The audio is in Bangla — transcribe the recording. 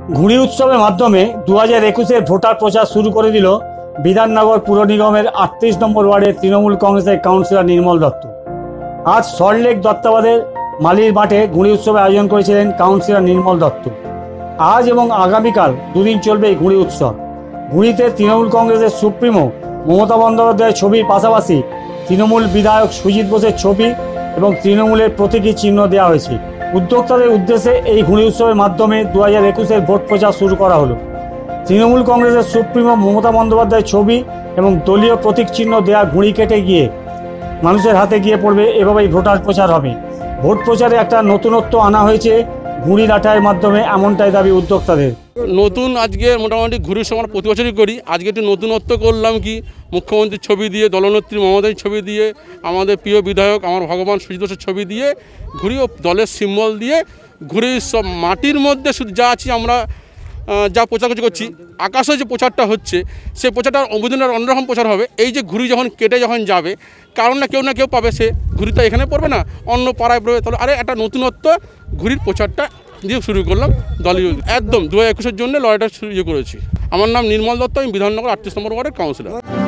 ঘুড়ি উৎসবের মাধ্যমে 2021-এর ভোটার প্রচার শুরু করে দিল বিধাননগর পুর নিগমের 38 নম্বর ওয়ার্ডের তৃণমূল কংগ্রেসের কাউন্সিলর নির্মল দত্ত। আজ সল্টলেক দত্তাবাদের মালির মাঠে ঘুড়ি উৎসবের আয়োজন করেছিলেন কাউন্সিলর নির্মল দত্ত। আজ এবং আগামীকাল দুদিন চলবে এই ঘুড়ি উৎসব। ঘুড়িতে তৃণমূল কংগ্রেসের সুপ্রিমো মমতা বন্দ্যোপাধ্যায়ের ছবির পাশাপাশি তৃণমূল বিধায়ক সুজিত বোসের ছবি এবং তৃণমূলের প্রতীকী চিহ্ন দেওয়া হয়েছে। উদ্যোক্তাদের উদ্দেশ্যে এই ঘুড়ি উৎসবের মাধ্যমে 2021-এর ভোট প্রচার শুরু করা হলো। তৃণমূল কংগ্রেসের সুপ্রিমো মমতা বন্দ্যোপাধ্যায়ের ছবি এবং দলীয় প্রতীক চিহ্ন দেওয়া ঘুড়ি কেটে গিয়ে মানুষের হাতে গিয়ে পড়বে, এভাবেই ভোটার প্রচার হবে। ভোট প্রচারে একটা নতুনত্ব আনা হয়েছে ঘুড়ি লাঠায়ের মাধ্যমে, এমনটাই দাবি উদ্যোক্তাদের। নতুন আজকে মোটামুটি ঘুড়ির সময় প্রতি বছরই করি, আজকে একটু নতুনত্ব করলাম কি মুখ্যমন্ত্রীর ছবি দিয়ে, দলনেত্রী মমতার ছবি দিয়ে, আমাদের প্রিয় বিধায়ক আমার ভগবান সুজিত বোসের ছবি দিয়ে ঘুড়ি ও দলের সিম্বল দিয়ে ঘুড়ির সব মাটির মধ্যে শুধু যা আছি আমরা যা প্রচার করছি, আকাশে যে প্রচারটা হচ্ছে সে প্রচারটা অভিযানের অন্যরকম প্রচার হবে। এই যে ঘুড়ি যখন কেটে যখন যাবে, কারণ না কেউ পাবে, সে ঘুড়িটা এখানে পড়বে না, অন্য পাড়ায় পড়বে। তাহলে আরে একটা নতুনত্ব ঘুড়ির প্রচারটা দিয়ে শুরু করলাম দলীয়, একদম 2021-এর জন্য লড়াইটা শুরু করেছি। আমার নাম নির্মল দত্ত, আমি বিধাননগর 38 নম্বর ওয়ার্ডের কাউন্সিলর।